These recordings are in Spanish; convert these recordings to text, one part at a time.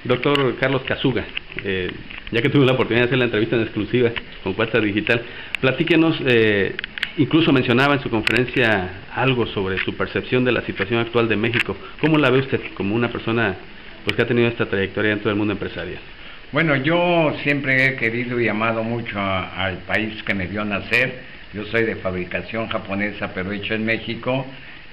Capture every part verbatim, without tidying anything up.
Doctor Carlos Casuga, eh, ya que tuve la oportunidad de hacer la entrevista en exclusiva con Cuatza Digital, platíquenos, eh, incluso mencionaba en su conferencia algo sobre su percepción de la situación actual de México. ¿Cómo la ve usted como una persona pues que ha tenido esta trayectoria dentro del mundo empresarial? Bueno, yo siempre he querido y amado mucho a, al país que me vio nacer. Yo soy de fabricación japonesa, pero hecho en México,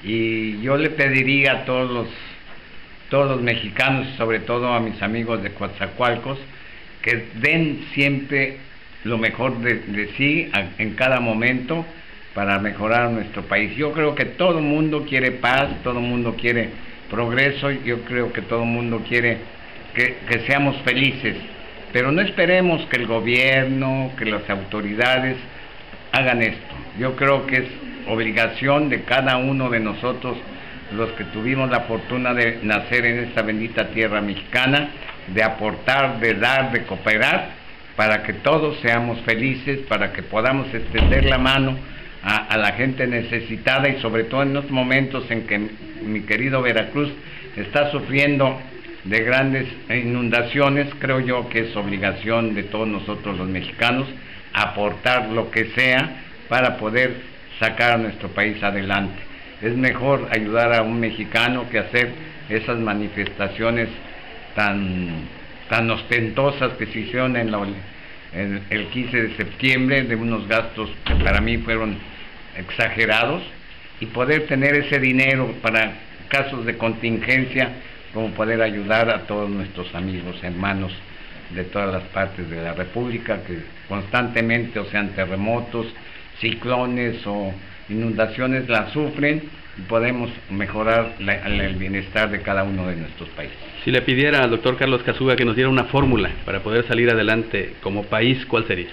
y yo le pediría a todos los todos los mexicanos, sobre todo a mis amigos de Coatzacoalcos, que den siempre lo mejor de, de sí a, en cada momento para mejorar nuestro país. Yo creo que todo el mundo quiere paz, todo el mundo quiere progreso, yo creo que todo el mundo quiere que, que seamos felices, pero no esperemos que el gobierno, que las autoridades hagan esto. Yo creo que es obligación de cada uno de nosotros, los que tuvimos la fortuna de nacer en esta bendita tierra mexicana, de aportar, de dar, de cooperar, para que todos seamos felices, para que podamos extender la mano a, a la gente necesitada, y sobre todo en los momentos en que mi querido Veracruz está sufriendo de grandes inundaciones. Creo yo que es obligación de todos nosotros los mexicanos aportar lo que sea para poder sacar a nuestro país adelante. Es mejor ayudar a un mexicano que hacer esas manifestaciones tan, tan ostentosas que se hicieron en, la, en el quince de septiembre, de unos gastos que para mí fueron exagerados, y poder tener ese dinero para casos de contingencia, como poder ayudar a todos nuestros amigos, hermanos de todas las partes de la República, que constantemente, o sean terremotos, ciclones o inundaciones, las sufren, y podemos mejorar la, el bienestar de cada uno de nuestros países. Si le pidiera al doctor Carlos Casuga que nos diera una fórmula para poder salir adelante como país, ¿cuál sería?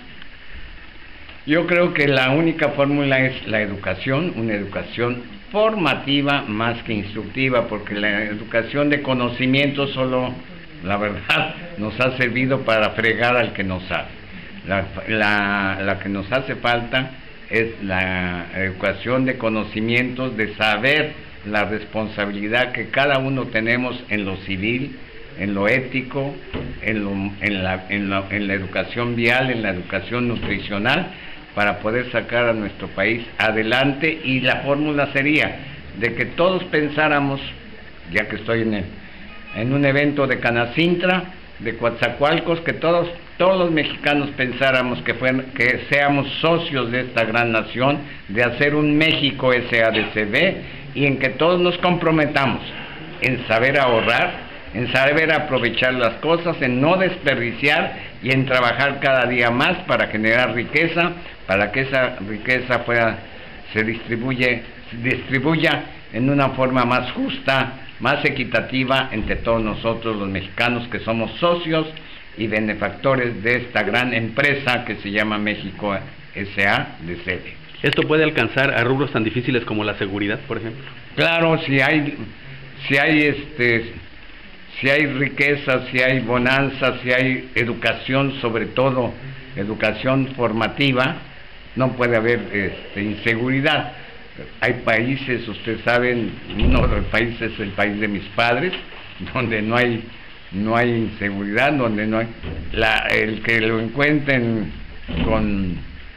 Yo creo que la única fórmula es la educación, una educación formativa más que instructiva, porque la educación de conocimiento solo, la verdad, nos ha servido para fregar al que no sabe. La, la, la que nos hace falta es la educación de conocimientos, de saber la responsabilidad que cada uno tenemos en lo civil, en lo ético, en, lo, en, la, en, la, en la educación vial, en la educación nutricional, para poder sacar a nuestro país adelante. Y la fórmula sería de que todos pensáramos, ya que estoy en, el, en un evento de Canacintra, de Coatzacoalcos, que todos todos los mexicanos pensáramos que, fue, que seamos socios de esta gran nación, de hacer un México S A D C B, y en que todos nos comprometamos en saber ahorrar, en saber aprovechar las cosas, en no desperdiciar y en trabajar cada día más para generar riqueza, para que esa riqueza pueda, se distribuye, distribuya en una forma más justa, más equitativa entre todos nosotros los mexicanos, que somos socios y benefactores de esta gran empresa que se llama México S A D C B. ¿Esto puede alcanzar a rubros tan difíciles como la seguridad, por ejemplo? Claro, si hay, si hay este, si hay riqueza, si hay bonanza, si hay educación, sobre todo educación formativa, no puede haber este, inseguridad. Hay países, ustedes saben, uno de los países es el país de mis padres, donde no hay no hay inseguridad, donde no hay la, el que lo encuentren con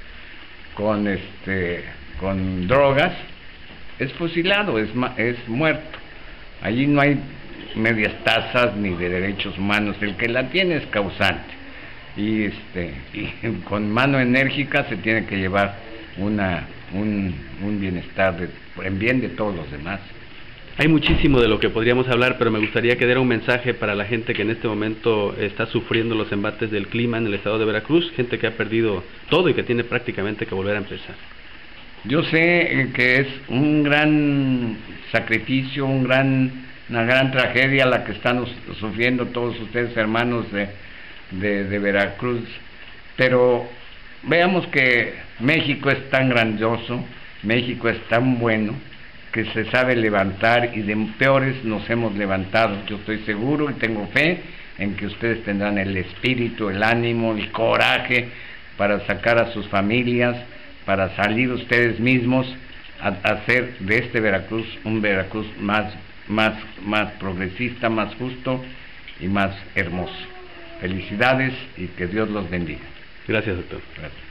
con este con drogas es fusilado, es es muerto. Allí no hay medias tazas ni de derechos humanos, el que la tiene es causante, y este y con mano enérgica se tiene que llevar una un, un bienestar de, en bien de todos los demás. Hay muchísimo de lo que podríamos hablar, pero me gustaría que diera un mensaje para la gente que en este momento está sufriendo los embates del clima en el estado de Veracruz, gente que ha perdido todo y que tiene prácticamente que volver a empezar. Yo sé que es un gran sacrificio, un gran, una gran tragedia la que están sufriendo todos ustedes, hermanos de, de, de Veracruz, pero veamos que México es tan grandioso, México es tan bueno, que se sabe levantar, y de peores nos hemos levantado. Yo estoy seguro y tengo fe en que ustedes tendrán el espíritu, el ánimo, el coraje para sacar a sus familias, para salir ustedes mismos a, a hacer de este Veracruz un Veracruz más, más, más progresista, más justo, y más hermoso. Felicidades y que Dios los bendiga. Gracias, doctor. Gracias.